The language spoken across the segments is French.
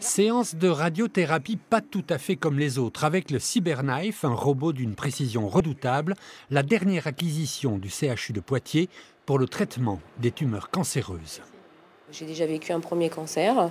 Séance de radiothérapie pas tout à fait comme les autres. Avec le CyberKnife, un robot d'une précision redoutable, la dernière acquisition du CHU de Poitiers pour le traitement des tumeurs cancéreuses. J'ai déjà vécu un premier cancer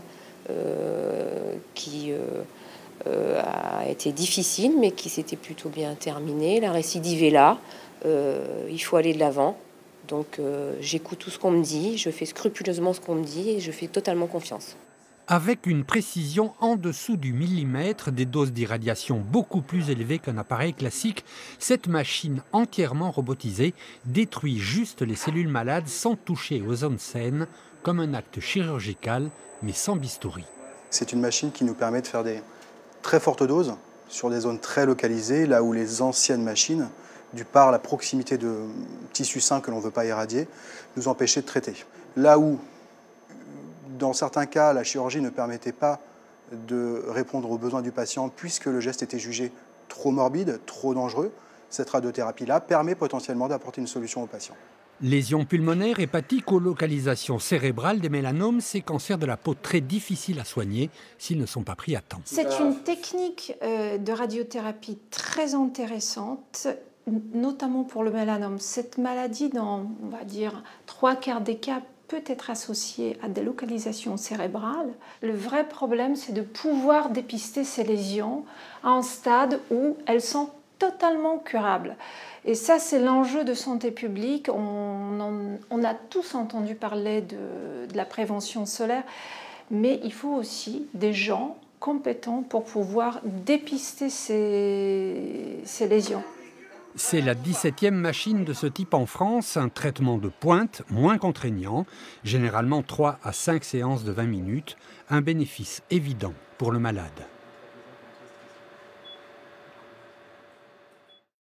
qui a été difficile, mais qui s'était plutôt bien terminé. La récidive est là, il faut aller de l'avant. Donc j'écoute tout ce qu'on me dit, je fais scrupuleusement ce qu'on me dit et je fais totalement confiance. Avec une précision en dessous du millimètre, des doses d'irradiation beaucoup plus élevées qu'un appareil classique, cette machine entièrement robotisée détruit juste les cellules malades sans toucher aux zones saines, comme un acte chirurgical, mais sans bistouri. C'est une machine qui nous permet de faire des très fortes doses sur des zones très localisées, là où les anciennes machines, du par la proximité de tissus sains que l'on ne veut pas irradier, nous empêchaient de traiter. Là où, dans certains cas, la chirurgie ne permettait pas de répondre aux besoins du patient puisque le geste était jugé trop morbide, trop dangereux, cette radiothérapie-là permet potentiellement d'apporter une solution au patient. Lésions pulmonaires, hépatiques ou localisation cérébrale des mélanomes, ces cancers de la peau très difficiles à soigner s'ils ne sont pas pris à temps. C'est une technique de radiothérapie très intéressante, notamment pour le mélanome. Cette maladie, dans, on va dire, 3/4 des cas, peut être associée à des localisations cérébrales. Le vrai problème, c'est de pouvoir dépister ces lésions à un stade où elles sont totalement curables. Et ça, c'est l'enjeu de santé publique. On a tous entendu parler de la prévention solaire, mais il faut aussi des gens compétents pour pouvoir dépister ces lésions. C'est la 17e machine de ce type en France, un traitement de pointe moins contraignant, généralement 3 à 5 séances de 20 minutes, un bénéfice évident pour le malade.